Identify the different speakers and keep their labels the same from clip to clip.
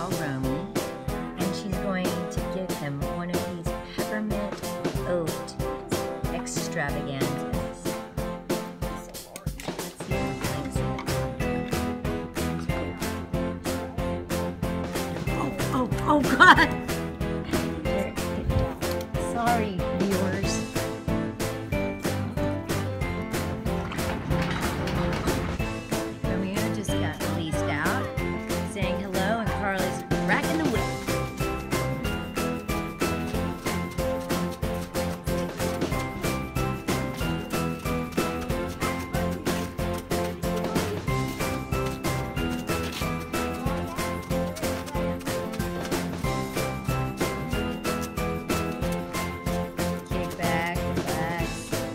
Speaker 1: call Romy, and she's going to give him one of these peppermint oat extravaganzas. Let's see if he likes it. Oh God! Sorry, viewers. Romeo just got released out, saying hello, and Carly's racking the whip. Kick back, relax.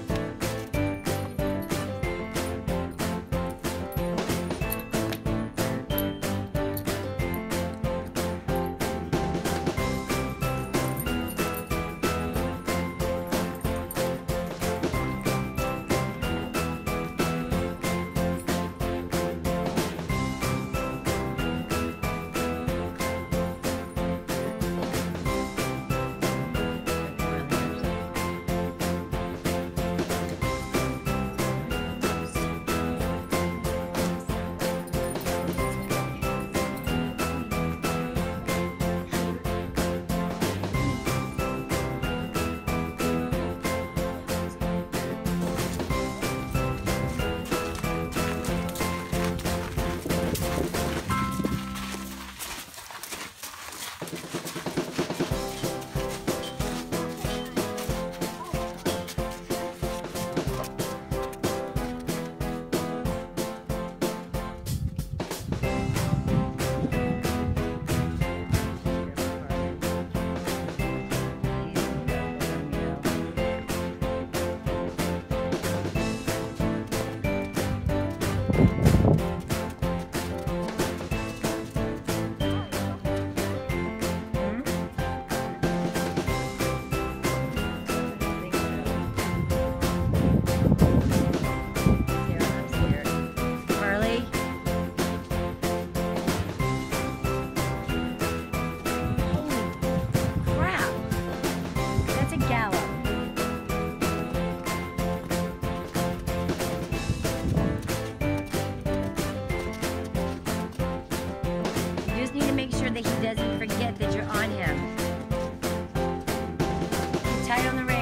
Speaker 1: Carly? Holy crap! That's a gallop. You just need to make sure that he doesn't forget that you're on him. Keep tight on the rein.